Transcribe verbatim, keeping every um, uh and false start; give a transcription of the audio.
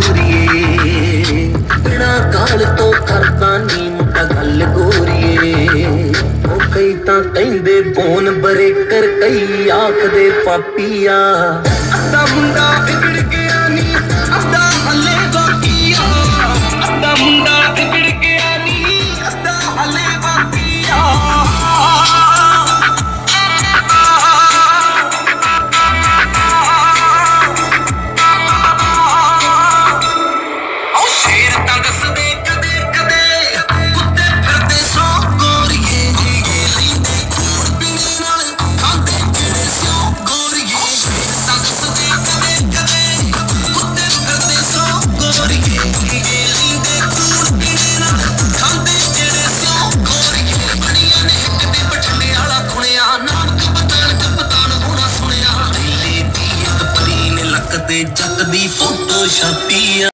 गोरिए बिना गाल तो करदा नी मुंडा गल गोरिए ओ कई तां कहंदे बोन बरेकर कई आखदे पापिया अद्धा मुंडा बिगड़ गया नी अद्धा हले बाकिया अद्धा मुंडा बिगड़ गया नी अद्धा हले बाकिया जग दी फोटो छापी।